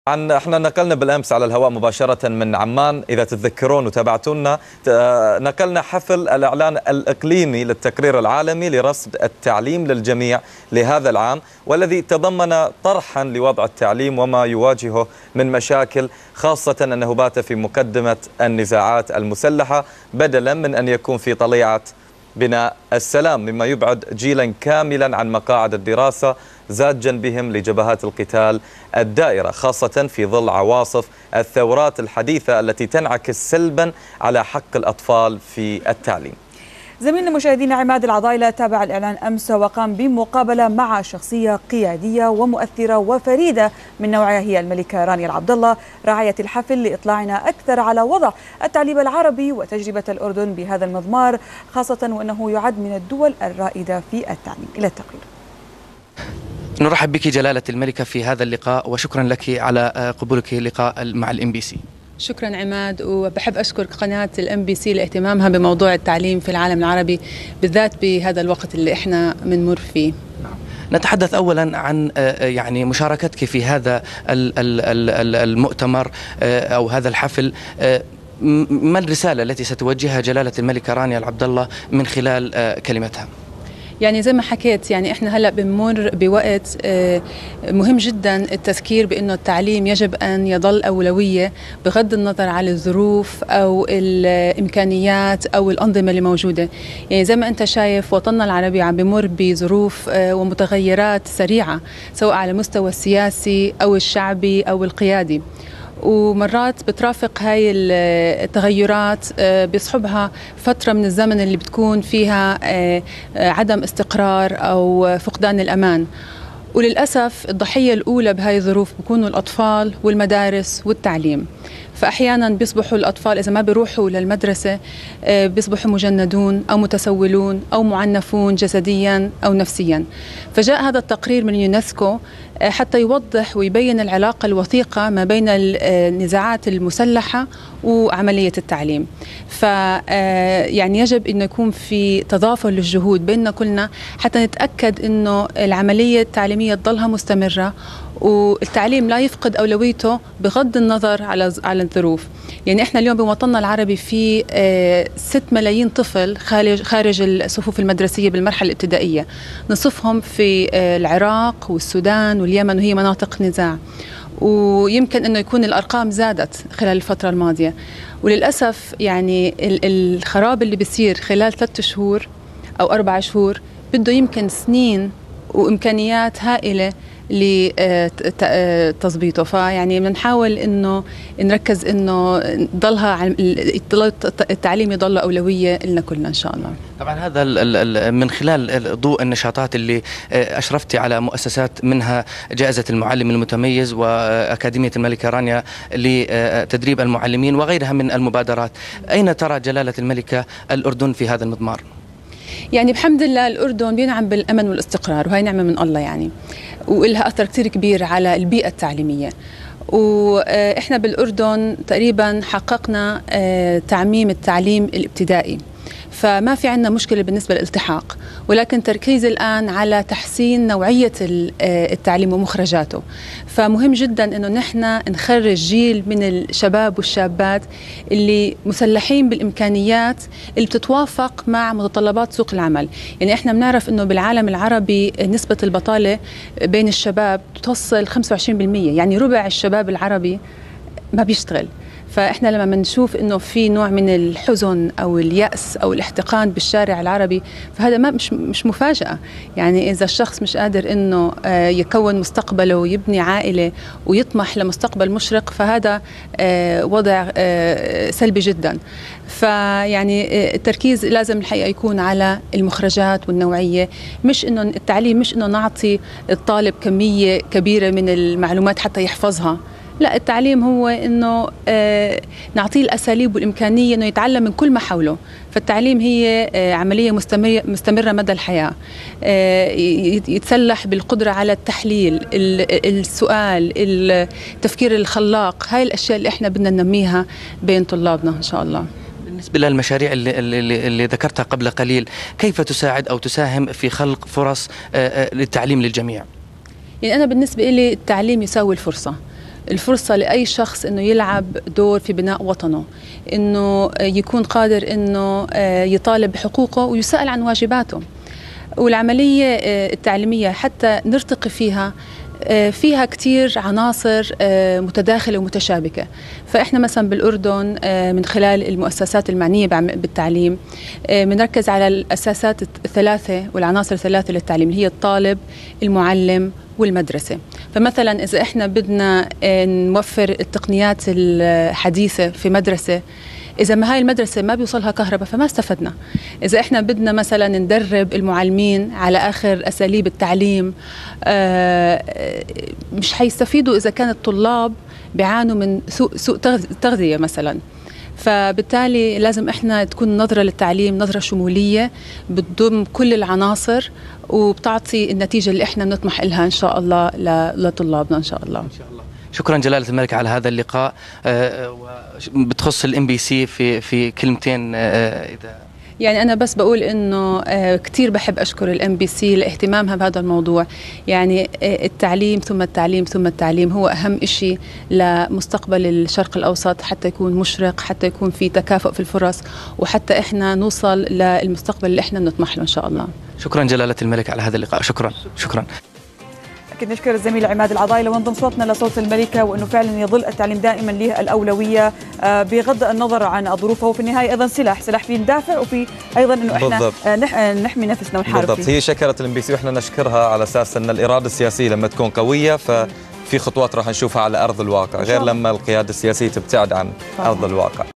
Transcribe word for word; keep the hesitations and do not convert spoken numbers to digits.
عن احنا نقلنا بالامس على الهواء مباشره من عمان، اذا تتذكرون وتابعتونا نقلنا حفل الاعلان الاقليمي للتقرير العالمي لرصد التعليم للجميع لهذا العام، والذي تضمن طرحا لوضع التعليم وما يواجهه من مشاكل، خاصه انه بات في مقدمه النزاعات المسلحه بدلا من ان يكون في طليعه بناء السلام، مما يبعد جيلا كاملا عن مقاعد الدراسة زاجا بهم لجبهات القتال الدائرة، خاصة في ظل عواصف الثورات الحديثة التي تنعكس سلبا على حق الأطفال في التعليم. زميلنا مشاهدينا عماد العضايلة تابع الإعلان أمس وقام بمقابلة مع شخصية قيادية ومؤثرة وفريدة من نوعها، هي الملكة رانيا العبدالله، راعية الحفل، لإطلاعنا أكثر على وضع التعليم العربي وتجربة الأردن بهذا المضمار، خاصة وأنه يعد من الدول الرائدة في التعليم. إلى التقرير. نرحب بك جلالة الملكة في هذا اللقاء، وشكرا لك على قبولك لقاء مع الام بي سي. شكرا عماد، وبحب أشكر قناة الام بي سي لاهتمامها بموضوع التعليم في العالم العربي، بالذات بهذا الوقت اللي احنا بنمر فيه. نتحدث أولا عن يعني مشاركتك في هذا المؤتمر أو هذا الحفل. ما الرسالة التي ستوجهها جلالة الملكة رانيا العبدالله من خلال كلمتها؟ يعني زي ما حكيت، يعني احنا هلا بنمر بوقت مهم جدا التذكير بانه التعليم يجب ان يظل اولويه بغض النظر عن الظروف او الامكانيات او الانظمه اللي موجوده. يعني زي ما انت شايف وطننا العربي عم بمر بظروف ومتغيرات سريعه، سواء على المستوى السياسي او الشعبي او القيادي، ومرات بترافق هاي التغيرات بيصحبها فترة من الزمن اللي بتكون فيها عدم استقرار أو فقدان الأمان، وللأسف الضحية الأولى بهاي الظروف بيكونوا الأطفال والمدارس والتعليم. فأحيانا بيصبحوا الأطفال إذا ما بيروحوا للمدرسة بيصبحوا مجندون أو متسولون أو معنفون جسديا أو نفسيا. فجاء هذا التقرير من يونسكو حتى يوضح ويبين العلاقة الوثيقة ما بين النزاعات المسلحة وعملية التعليم. ف يعني يجب أن يكون في تضافر للجهود بيننا كلنا حتى نتأكد أنه العملية التعليمية تضلها مستمرة والتعليم لا يفقد أولويته بغض النظر على على الظروف. يعني احنا اليوم بوطننا العربي في ست ملايين طفل خارج خارج الصفوف المدرسية بالمرحلة الابتدائية، نصفهم في العراق والسودان واليمن، وهي مناطق نزاع، ويمكن انه يكون الارقام زادت خلال الفترة الماضية. وللأسف يعني الخراب اللي بيصير خلال ثلاثة شهور او أربع شهور بده يمكن سنين وامكانيات هائلة لتظبيطه. فيعني بنحاول انه نركز انه ضلها التعليم يضل اولويه لنا كلنا ان شاء الله. طبعا هذا من خلال ضوء النشاطات اللي اشرفتي على مؤسسات، منها جائزه المعلم المتميز واكاديميه الملكه رانيا لتدريب المعلمين وغيرها من المبادرات. اين ترى جلاله الملكه الاردن في هذا المضمار؟ يعني بحمد الله الأردن بينعم بالأمن والاستقرار، وهي نعمة من الله يعني، وإلها أثر كتير كبير على البيئة التعليمية. وإحنا بالأردن تقريبا حققنا تعميم التعليم الابتدائي، فما في عندنا مشكلة بالنسبة للالتحاق، ولكن تركيز الآن على تحسين نوعية التعليم ومخرجاته. فمهم جدا أنه نحن نخرج جيل من الشباب والشابات اللي مسلحين بالإمكانيات اللي بتتوافق مع متطلبات سوق العمل. يعني إحنا بنعرف أنه بالعالم العربي نسبة البطالة بين الشباب توصل خمسة وعشرين بالمئة، يعني ربع الشباب العربي ما بيشتغل. فإحنا لما بنشوف إنه في نوع من الحزن أو اليأس أو الاحتقان بالشارع العربي، فهذا ما مش مش مفاجأة. يعني إذا الشخص مش قادر إنه يكون مستقبله ويبني عائلة ويطمح لمستقبل مشرق، فهذا وضع سلبي جدا. فيعني التركيز لازم الحقيقة يكون على المخرجات والنوعية، مش إنه التعليم مش إنه نعطي الطالب كمية كبيرة من المعلومات حتى يحفظها. لا، التعليم هو إنه آه نعطيه الأساليب والإمكانية إنه يتعلم من كل ما حوله. فالتعليم هي آه عملية مستمرة مستمرة مدى الحياة، آه يتسلح بالقدرة على التحليل، السؤال، التفكير الخلاق. هاي الأشياء اللي إحنا بدنا ننميها بين طلابنا إن شاء الله. بالنسبة للمشاريع اللي, اللي, اللي ذكرتها قبل قليل، كيف تساعد أو تساهم في خلق فرص آه للتعليم للجميع؟ يعني أنا بالنسبة لي التعليم يساوي الفرصة، الفرصة لأي شخص أنه يلعب دور في بناء وطنه، أنه يكون قادر أنه يطالب بحقوقه ويسأل عن واجباته. والعملية التعليمية حتى نرتقي فيها فيها كتير عناصر متداخلة ومتشابكة. فإحنا مثلا بالأردن من خلال المؤسسات المعنية بالتعليم بنركز على الأساسات الثلاثة والعناصر الثلاثة للتعليم، اللي هي الطالب، المعلم، والمدرسة. فمثلا إذا إحنا بدنا نوفر التقنيات الحديثة في مدرسة، إذا ما هاي المدرسة ما بيوصلها كهرباء فما استفدنا. إذا إحنا بدنا مثلا ندرب المعلمين على آخر أساليب التعليم، مش حيستفيدوا إذا كان الطلاب بيعانوا من سوء, سوء تغذية مثلا. فبالتالي لازم إحنا تكون نظرة للتعليم نظرة شمولية بتضم كل العناصر وبتعطي النتيجة اللي إحنا بنطمح لها إن شاء الله لطلابنا إن شاء الله. إن شاء الله. شكرا جلالة الملك على هذا اللقاء. بتخص الام بي سي في في كلمتين اذا يعني أنا بس بقول إنه كتير بحب أشكر الام بي سي لاهتمامها بهذا الموضوع. يعني التعليم ثم التعليم ثم التعليم هو أهم إشي لمستقبل الشرق الأوسط، حتى يكون مشرق، حتى يكون في تكافؤ في الفرص، وحتى إحنا نوصل للمستقبل اللي إحنا بنطمح له إن شاء الله. شكرا جلالة الملك على هذا اللقاء. شكرا شكرا. أكيد نشكر الزميل عماد العضايلة ونضم صوتنا لصوت الملكة، وأنه فعلا يظل التعليم دائما له الأولوية بغض النظر عن الظروف. هو في النهاية أيضا سلاح سلاح فيه ندافع وفي أيضا أنه إحنا نحمي نفسنا ونحارب بالضبط. فيه. هي شكرت الام بي سي وإحنا نشكرها على أساس أن الإرادة السياسية لما تكون قوية ففي خطوات راح نشوفها على أرض الواقع، غير لما القيادة السياسية تبتعد عن أرض الواقع.